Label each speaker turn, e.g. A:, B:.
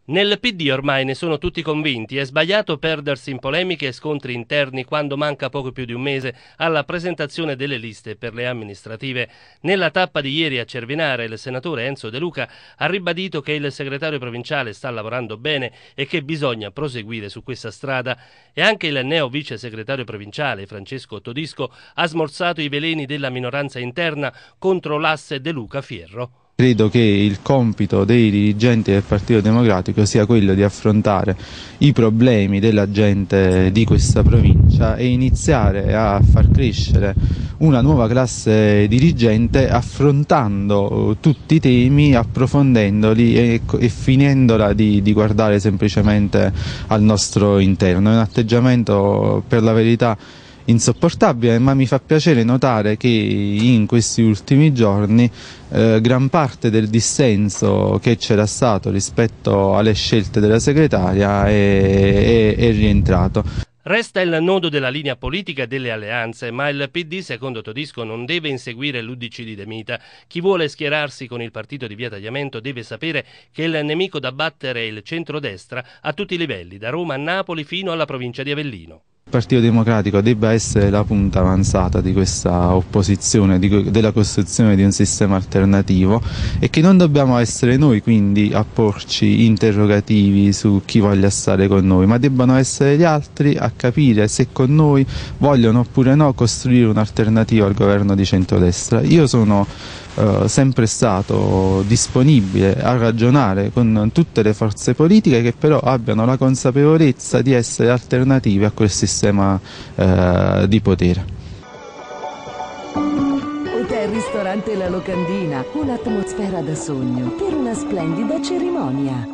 A: Nel PD ormai ne sono tutti convinti, è sbagliato perdersi in polemiche e scontri interni quando manca poco più di un mese alla presentazione delle liste per le amministrative. Nella tappa di ieri a Cervinare il senatore Enzo De Luca ha ribadito che il segretario provinciale sta lavorando bene e che bisogna proseguire su questa strada, e anche il neo vice segretario provinciale Francesco Todisco ha smorzato i veleni della minoranza interna contro l'asse De Luca-Fierro.
B: Credo che il compito dei dirigenti del Partito Democratico sia quello di affrontare i problemi della gente di questa provincia e iniziare a far crescere una nuova classe dirigente affrontando tutti i temi, approfondendoli e finendola di guardare semplicemente al nostro interno. È un atteggiamento, per la verità, insopportabile, ma mi fa piacere notare che in questi ultimi giorni gran parte del dissenso che c'era stato rispetto alle scelte della segretaria è rientrato.
A: Resta il nodo della linea politica e delle alleanze, ma il PD, secondo Todisco, non deve inseguire l'UDC di De Mita. Chi vuole schierarsi con il partito di Via Tagliamento deve sapere che il nemico da battere è il centrodestra a tutti i livelli, da Roma a Napoli fino alla provincia di Avellino.
B: Il Partito Democratico debba essere la punta avanzata di questa opposizione, della costruzione di un sistema alternativo, e che non dobbiamo essere noi quindi a porci interrogativi su chi voglia stare con noi, ma debbano essere gli altri a capire se con noi vogliono oppure no costruire un'alternativa al governo di centrodestra. Io sono sempre stato disponibile a ragionare con tutte le forze politiche che però abbiano la consapevolezza di essere alternative a quel sistema di potere.
C: Hotel Ristorante La Locandina, un'atmosfera da sogno per una splendida cerimonia.